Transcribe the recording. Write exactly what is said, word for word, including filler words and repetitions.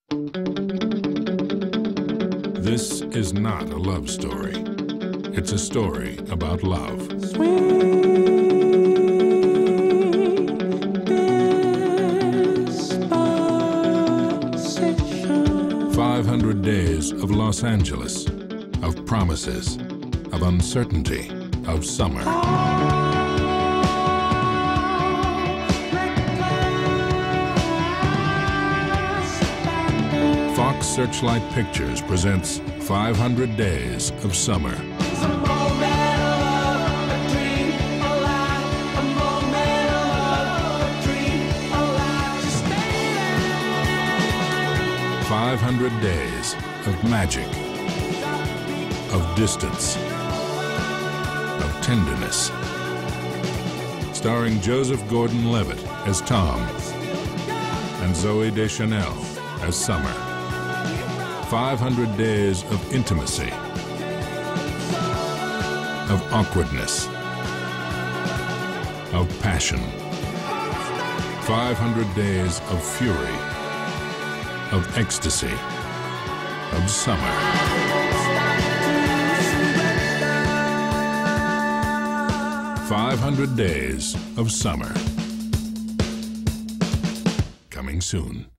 This is not a love story. It's a story about love. Five hundred days of Los Angeles, of promises, of uncertainty, of summer. Fox Searchlight Pictures presents five hundred days of summer. five hundred days of magic, of distance, of tenderness. Starring Joseph Gordon-Levitt as Tom and Zooey Deschanel as Summer. five hundred days of intimacy, of awkwardness, of passion. five hundred days of fury, of ecstasy, of summer. five hundred days of summer. Coming soon.